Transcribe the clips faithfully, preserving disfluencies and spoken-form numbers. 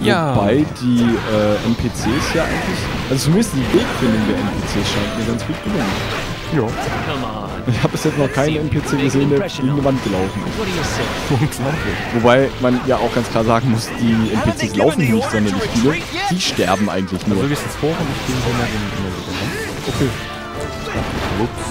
Ja. Wobei die äh, N P Cs ja eigentlich, also zumindest die Wegfindung der N P Cs scheint mir ganz gut gelungen. Ja. Ich habe bis jetzt noch keinen N P C gesehen, der gegen eine Wand gelaufen ist. Wobei man ja auch ganz klar sagen muss, die N P Cs laufen nicht sonderlich viele, die sterben eigentlich nur. Also gehst jetzt vor und ich gehe immer den immer Okay. Ups.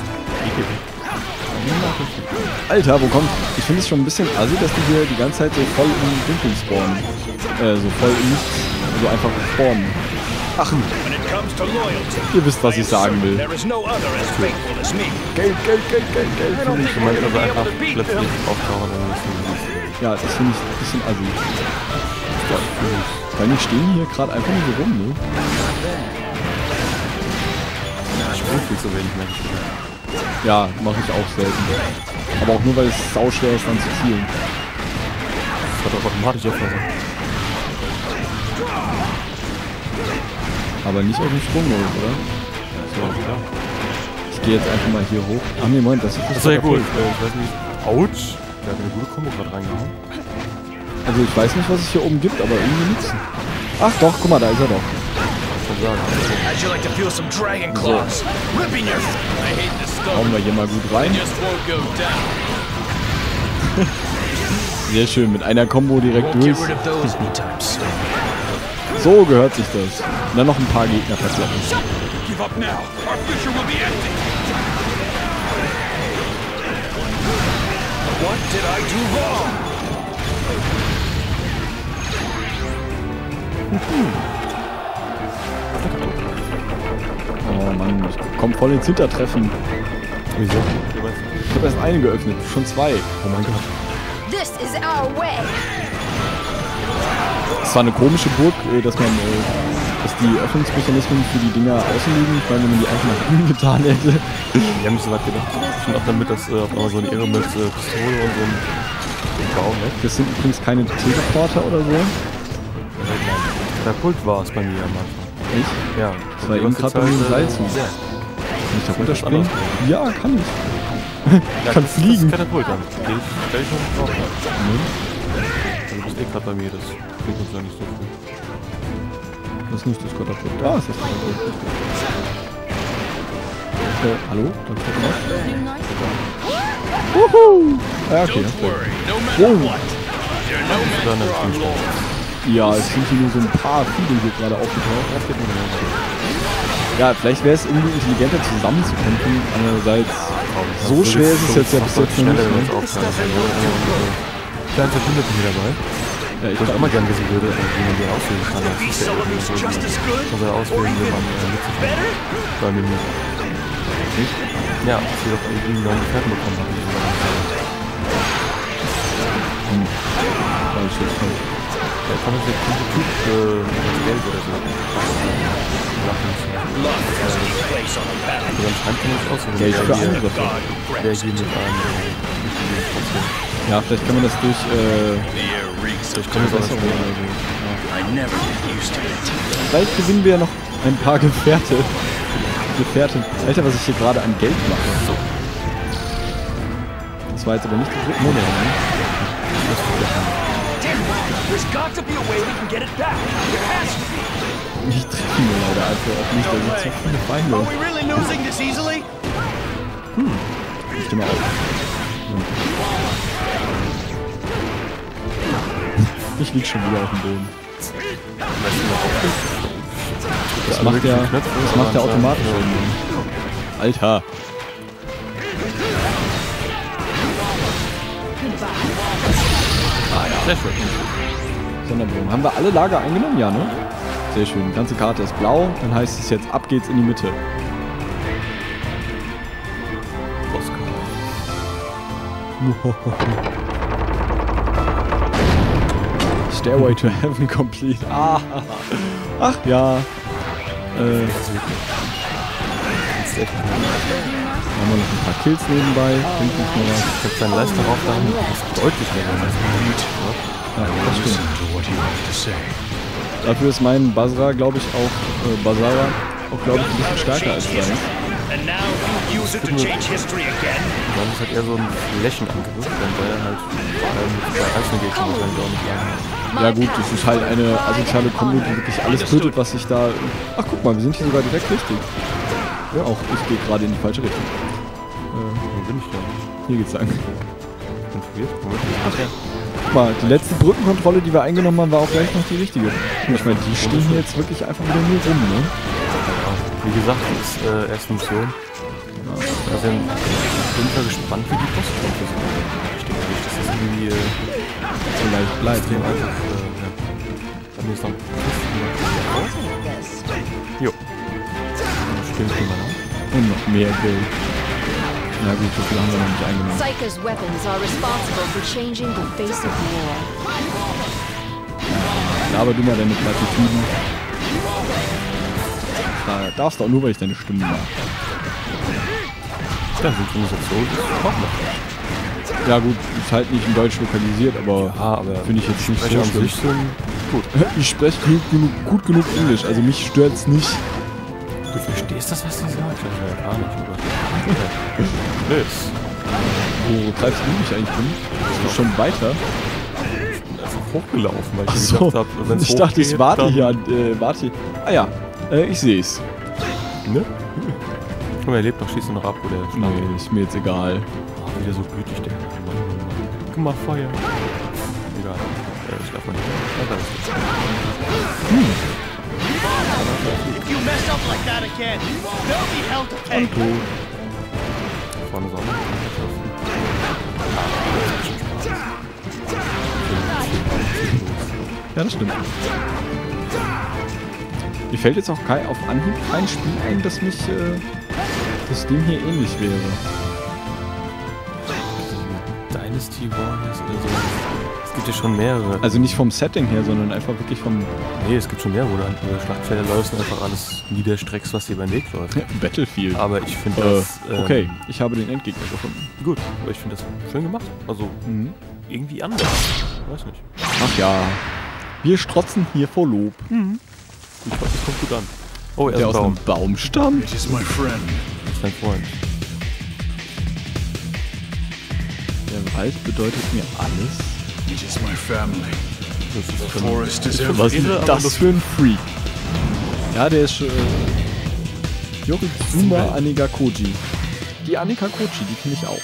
Alter, wo kommt... Ich finde es schon ein bisschen assi, dass die hier die ganze Zeit so voll im Dunkeln spawnen. Äh, so voll im Nichts. Also einfach spawnen. Ach, ihr wisst, was ich sagen will. Geld, Geld, Geld, Geld, Geld. Du meinst also einfach plötzlich auftauchen und müssen. Ja, das finde ich ein bisschen assi. Weil die stehen hier gerade einfach nur so rum, ne? Ich bin viel zu wenig Menschen. Ja, mache ich auch selten. Aber auch nur, weil es sau schwer ist, dann zu zielen. Das hat doch automatisch Abfasser. Aber nicht auf dem Sprungmodus, oder? So, ja. Ich gehe jetzt einfach mal hier hoch. Ach nee, Moment, das ist Das ist ja gut. Äh, ich weiß nicht. Autsch. Der hat eine gute Kombo gerade reingehauen. Also ich weiß nicht, was es hier oben gibt, aber irgendwie nichts. Ach doch, guck mal, da ist er doch. So. Hauen wir hier mal gut rein. Sehr schön, mit einer Combo direkt durch. So gehört sich das. Und dann noch ein paar Gegner verklappen. Oh Mann, ich komm voll ins Hintertreffen. Wieso? Ich habe erst eine geöffnet, schon zwei. Oh mein Gott. This is our way. Es war eine komische Burg, dass man, dass die Öffnungsmechanismen für die Dinger außen liegen. Ich meine, wenn man die einfach nach innen getan hätte. Die haben nicht so weit gedacht. Schon auch damit, dass äh, auf einmal so eine Irre mit äh, Pistole und so einem Bau, ne? Das sind übrigens keine Teleporter oder so. Katapult war es bei mir am Anfang. Echt? Ja. Das war eben gerade bei mir ein Seilzug. Kann ich da runterspringen? Ja, kann ich. Ja, kann das, fliegen. Das ist Katapult dann. Den stell ich noch drauf. Mhm. Also du bist eh gerade bei mir, das klingt uns ja nicht so viel. Das ist nicht das Katapult. Ah, ist das Katapult. Äh, hallo? Dann guck mal. Wuhu! Ja, okay. Oh. Ja, es sind hier nur so ein paar viele hier gerade aufgetaucht. Ja, vielleicht wäre es irgendwie intelligenter zusammenzukämpfen. Andererseits, so schwer ist es jetzt ja bis jetzt noch nicht. Kleine Verbündete hier dabei. Ja, ich würde auch mal gerne wissen würde, wie man die auswählen kann. Das ist ja irgendwie so, man soll auswählen, wie man äh, mitzukommen. Bei mir nicht. Nicht? Ja, dass wir doch irgendwie einen neuen Gefährten bekommen haben. Hm. Weiß ich jetzt nicht. Ja, kann man jetzt nicht Typ äh, das Geld oder so. Lachen. Also dann scheint man nicht auswählen. Geld für Angriffe. Der hier mit einem ja, vielleicht kann man das durch äh, durch Verbesserung oder so. Ja. Vielleicht gewinnen wir ja noch ein paar Gefährte. Gefährten. Alter, was ich hier gerade an Geld mache. Das war jetzt aber nicht die dritte Monat, ne? Ich treffe mir leider einfach auch nicht, da sind zu viele Feinde. Hm, ich steh mal auf. Ich lieg schon wieder auf dem Boden. Das macht der, das macht der automatisch irgendwie. Alter. Ah ja. Sehr schön. Sonderbogen. Haben wir alle Lager eingenommen? Ja, ne? Sehr schön. Die ganze Karte ist blau. Dann heißt es jetzt, ab geht's in die Mitte. Stairway to Heaven complete. Ah. Ach ja. Äh. Haben wir noch ein paar Kills nebenbei. Bringt uns noch was. Ich hab seine Leiste drauf, da das ist deutlich länger als ja, das stimmt. Dafür ist mein Basra, glaube ich, auch, äh, Basara, auch, glaube ich, ein bisschen stärker als sein. use it to change history again. Das ist halt eher so ein Flächenangriff, dann weil er halt vor allem bei einzelnen Gegnern wahrscheinlich auch nicht lang. Ja gut, das ist halt eine asoziale Kombo, die wirklich alles tötet, was sich da... Ach guck mal, wir sind hier sogar direkt richtig. Ja, auch ich gehe gerade in die falsche Richtung. Äh, wo bin ich da? Hier geht's lang. Kontrolliert? Ach ja. Guck mal, die letzte Brückenkontrolle, die wir eingenommen haben, war auch gleich noch die richtige. Und ich meine, die stehen hier jetzt wirklich einfach wieder nur rum, ne? Ja, wie gesagt, das ist äh, erste Mission. Ja, also ich bin mal gespannt, wie die Postkämpfe sind. Ich denke nicht, dass das irgendwie äh, so leicht bleibt. extrem einfach, äh, ja. Bei mir ist noch ein Jo. Stimmt, wie man auch. Und noch mehr Geld. Na gut, so viel haben wir noch nicht eingenommen. Psyker's weapons are responsible for changing the face of war. Ja, aber du mal deine Plattitüden. Da darfst du auch nur, weil ich deine Stimme mag. Ja, Synchronisation ist auch noch. Ja gut, ist halt nicht in Deutsch lokalisiert, aber, Ja, aber finde ich jetzt nicht so Sprecher an schlimm. sich sind gut. Ich spreche genug, genug, gut genug Englisch, also mich stört's nicht. Du verstehst das, was die sagt? Ja, gar nicht, oder? Liz. Wo treibst du mich eigentlich hin? Bist du schon weiter? Ich bin einfach hochgelaufen, weil ich Ach mir so. gedacht habe, wenn es Ich dachte, ich warte dann, hier an, äh, warte. Ah ja, äh, ich sehe es. Ne? Guck mal, er lebt noch, schießt noch ab, wo der Schlag Nee, ist mir jetzt egal. Oh, wieder so gütig, der Mann, Mann, Mann. Guck mal, Feuer. Egal. Äh, ich darf mal nicht. Ja, da ist es. Hm. If you mess up like that again, there'll be hell to pay. Tot. Vorne Sonne. Ja, das stimmt. Mir fällt jetzt auch kein, auf Anhieb kein Spiel ein, das mich, äh, das dem hier ähnlich wäre. Dynasty Warriors oder so. Es gibt ja schon mehrere. Also nicht vom Setting her, sondern einfach wirklich vom Nee, es gibt schon mehrere, wo du an über Schlachtfelder läufst und einfach alles niederstreckst, was dir über den Weg läuft. Battlefield. Aber ich finde Äh, das... ähm, okay, ich habe den Endgegner gefunden. Gut, aber ich finde das schön gemacht. Also, Mhm. irgendwie anders. Weiß nicht. Ach ja, wir strotzen hier vor Lob. Ich glaube, das kommt gut an. Oh, er Der ist aus ein einem Baum. Baum stammt. It is my friend. Das ist dein Freund. Der Wald bedeutet mir alles. It is my family. Das ist The schon- forest is Was everything. ist das für ein Freak? Ja, der ist äh, Yoritsuma Anikakoji. Die Anikakoji, die kenne ich auch.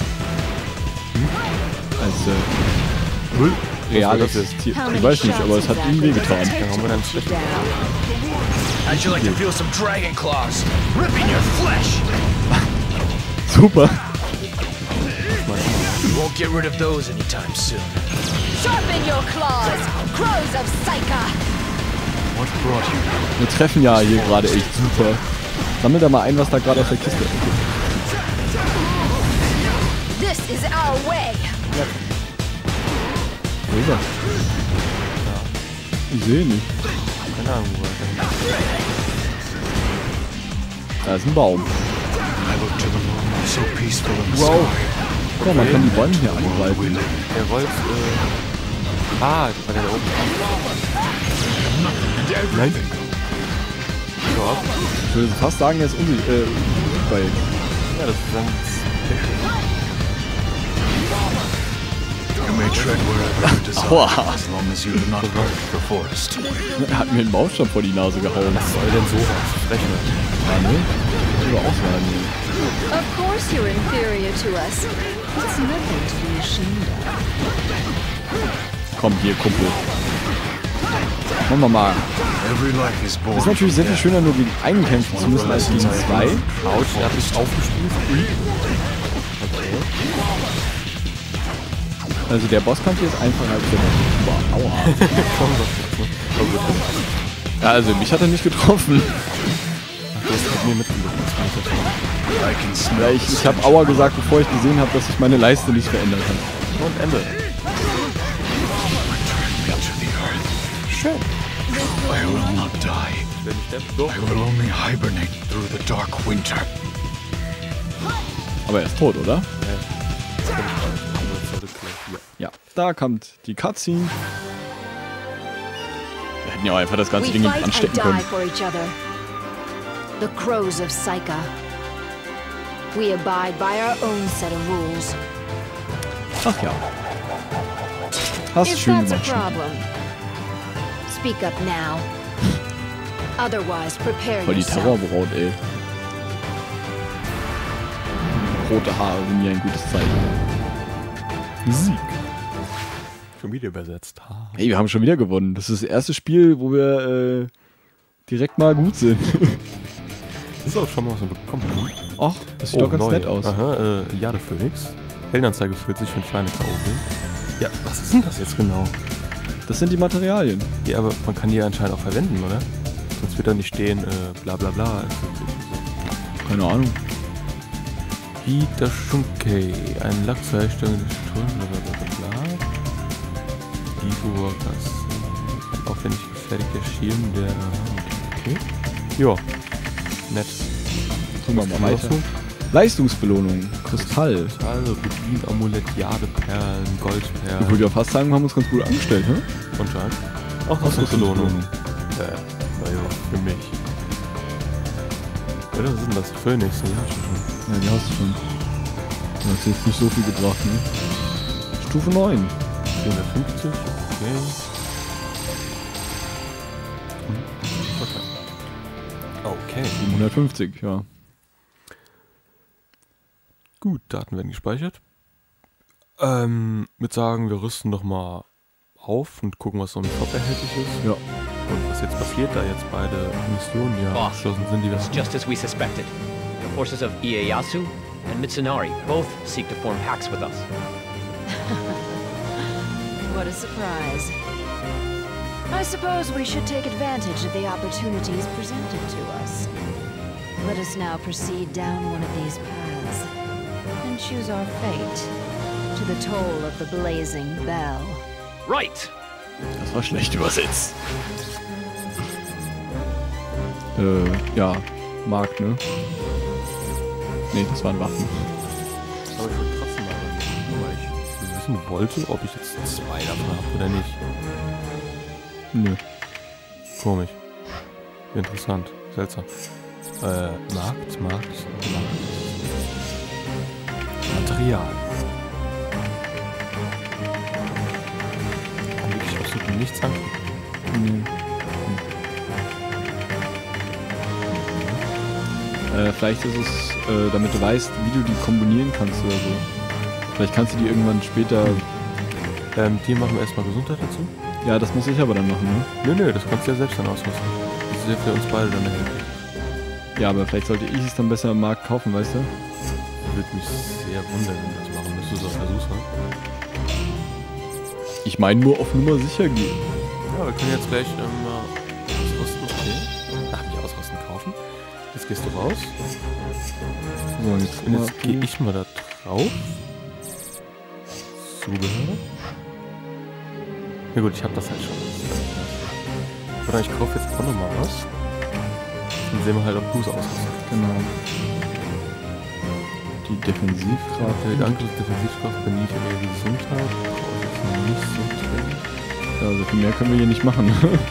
Als äh, Null. real Was war das existiert. Ich weiß nicht, aber es hat ihm wehgetan. Dann haben wir dann schlecht. How'd you like to feel some dragon claws ripping your flesh? Super. You won't get rid of those anytime soon. Sharpen your claws, crows of Psyker. What brought you? Wir treffen ja hier gerade echt super. Sammel da mal ein, was da gerade aus der Kiste ist. This is our way. Wo ist er? Ich sehe ihn nicht. Keine Ahnung, wo er Da ist ein Baum. I look to the moon, so peaceful in the Wow. sky. Guck mal, man kann die Bäume hier angreifen. Der rollt, äh... Ah, das war der da oben. Nein. So ab. Ich würde fast sagen, er ist unsichtbar. Äh, unsichtbar jetzt. Ja, das ist dann... You may tread wherever you desire, Aua. as long as you do not hurt the forest. Er hat mir einen Baumstamm vor die Nase gehauen. Was soll denn sowas? Frechner. Ja, ne? Ich würde auch sagen. Of course you're inferior to us. It's nothing to be ashamed of. Komm, hier, Kumpel. Machen wir mal. Every life is born. Ist natürlich sehr viel schöner, nur gegen einen kämpfen zu müssen, als gegen zwei. Autsch, er hat mich aufgespielt. Also der Bosskampf hier ist einfacher als der Boah, aua. Komm doch. Oh, gut. Ja, also mich hat er nicht getroffen. Ach, du hast mit mir mitgemacht. Das kann ich jetzt machen. I can smell Ja, ich ich habe Aua gesagt, bevor ich gesehen habe, dass sich meine Leiste nicht verändert hat. Und Ende. me to the earth. Schön. I will not die. Wenn ich der... Doch. I will only hibernate through the dark winter. Aber er ist tot, oder? Ja. Das kann ich auch nicht. Aber das sollte klar. Ja. Ja, da kommt die Cutscene. Wir hätten ja auch einfach das ganze We Ding fight and anstecken die können. for each other. The crows of Psyker. We abide by our own set of rules. Ach ja. Hast If schön that's a gemacht. Shinji. problem, speak up now. Otherwise, prepare Voll die yourself. Terrorbraut, ey. Rote Haare sind ja ein gutes Zeichen. Sieg. Schon wieder übersetzt. Ha. Hey, wir haben schon wieder gewonnen. Das ist das erste Spiel, wo wir äh, direkt mal gut sind. Das ist auch schon mal was bekommen. Ach, das sieht doch ganz neu. nett aus. Aha, äh, Jade Phoenix. Heldenanzeige vierzig für kleine K O. Ja, was ist denn das jetzt genau? Das sind die Materialien. Ja, aber man kann die anscheinend auch verwenden, oder? Sonst wird da nicht stehen, äh, bla bla bla. Keine Ahnung. Hita Shunkei, ein Lack zur Herstellung des Sturms, bla bla bla bla. Ivo, das aufwendig gefertigter Schirm, der... Okay. Ja. Nett. Gucken wir mal weiter. Leistungsbelohnung. Kristall. Also Rubin, Amulett, Jadeperlen, Goldperlen. Ich würde ja fast sagen, wir haben uns ganz gut angestellt, ne? Anscheinend. Auch Leistungsbelohnung. Äh, naja, für mich. Oder was ist denn das? Phoenix, die hast du schon. Ja, die hast du schon. Das hat jetzt nicht so viel gebracht, ne? Stufe neun. vierhundertfünfzig, okay. Okay. Okay. siebenhundertfünfzig, ja. Gut, Daten werden gespeichert. Ähm, mit sagen, wir rüsten noch mal auf und gucken, was so im Shop erhältlich ist. Ja. Und was jetzt passiert, da jetzt beide Missionen ja Boss, abgeschlossen sind, die wir It's haben. just as we suspected. The forces of Ieyasu and Mitsunari both seek to form pacts with us. What a surprise. I suppose we should take advantage of the opportunities presented to us. Let us now proceed down one of these paths and choose our fate to the toll of the blazing bell. Right! Das war schlecht übersetzt. Äh, ja. Markt, ne? Ne, das waren Waffen. Aber ich wollte trotzdem mal, weil ich wissen wollte, ob ich jetzt zwei davon habe oder nicht. Nö. Komisch. Interessant. Seltsam. Äh, Markt, Markt, Markt. Material. Kann wirklich absolut nichts anklicken. Äh, vielleicht ist es, äh, damit du weißt, wie du die kombinieren kannst oder so. Vielleicht kannst du die irgendwann später... Ähm, die machen wir erstmal Gesundheit dazu. Ja, das muss ich aber dann machen, ne? Nö, nö, das kannst du ja selbst dann ausrüsten. Das ist ja für uns beide dann erhältlich. Ja, aber vielleicht sollte ich es dann besser im Markt kaufen, weißt du? Würde mich sehr wundern, wenn du das machen müsstest, auf Versuchs, ne? Ich meine nur auf Nummer sicher gehen. Ja, wir können jetzt gleich ähm, ausrüsten. Okay. Ach, nicht ausrüsten, kaufen. Jetzt gehst du raus. So, jetzt, Und jetzt gehe ich mal da drauf. Zubehör. Ja gut, ich habe das halt schon. Oder ich kaufe jetzt auch nochmal was. Dann sehen wir halt, ob du es ausrüstest. Genau. Die Defensivkraft. Der Gedanke ist Defensivkraft, bin ich aber Gesundheit. Brauche ich jetzt nicht so drin. Ja, also viel mehr können wir hier nicht machen.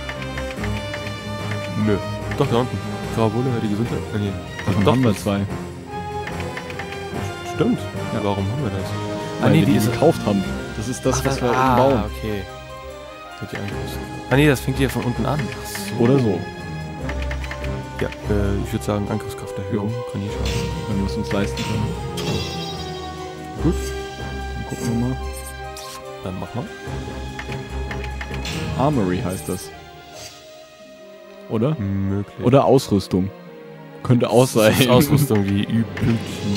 Nö. Doch, da unten. Graubole, die Gesundheit. Ah, nee. Davon Doch, haben wir das- zwei. Stimmt. Ja. Warum haben wir das? Weil wir die ist- gekauft haben. Das ist das, was wir ah, bauen. okay. Wird die angerüstet. Ah nee, das fängt hier von unten an. Ach so. Oder so. Ja, äh, ich würde sagen Angriffskrafterhöhung. Kann ich schauen. Wenn wir es uns leisten können. Gut. Dann gucken wir mal. Dann mach mal. Armory heißt das. Oder? Möglich. Oder Ausrüstung. Könnte auch sein. Das ist Ausrüstung wie üblich.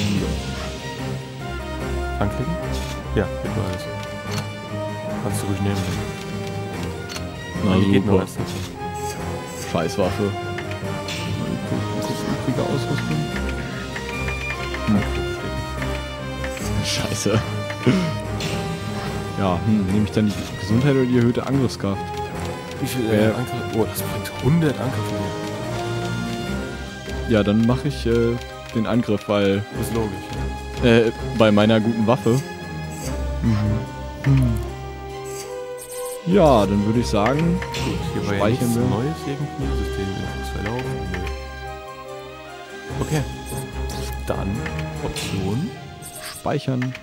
Anklicken? Ja, geht nur alles. Kannst du ruhig nehmen. Na, die geht nur super. alles nicht. Scheißwaffe. Übrige Ausrüstung. Scheiße. Ja, hm, nehme ich dann die Gesundheit oder die erhöhte Angriffskraft? Wie viel Äh, äh, Angriff? Oh, das bringt hundert Angriffe. Ja, dann mache ich äh, den Angriff, weil Das ist logisch. äh, bei meiner guten Waffe. Hm. Ja, dann würde ich sagen, Gut, hier war ja Speichern nichts wir. Neues irgendwie. System Infos verlaufen. Nö. Okay. Dann Option. Speichern.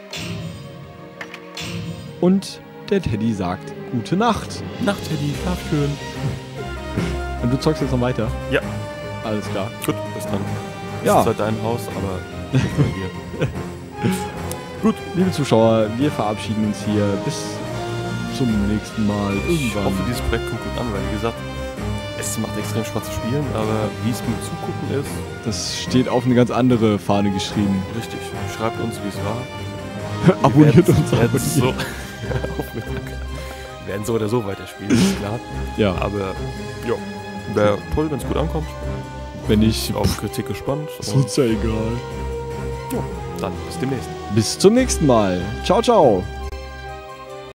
Und der Teddy sagt gute Nacht. Nacht, Teddy, schlaf schön. Und du zockst jetzt noch weiter? Ja. Alles klar. Gut, bis dann. Ja. Das ist halt dein Haus, aber nicht bei dir. Gut, liebe Zuschauer, wir verabschieden uns hier. Bis zum nächsten Mal. Ich Irgendwann. hoffe, dieses Projekt kommt gut an, weil wie gesagt, es macht extrem Spaß zu spielen, aber wie es mit Zugucken ist, Das steht auf eine ganz andere Fahne geschrieben. richtig. Schreibt uns, wie es war. Abonniert Wir uns. werden so, Abonniert. Auf mit Dank. Wir werden so oder so weiterspielen, ist klar. Ja, Aber ja, wäre toll, wenn es gut ankommt. wenn nicht, Auf Kritik gespannt. ist Und uns ja egal. dann bis demnächst. Bis zum nächsten Mal. Ciao, ciao.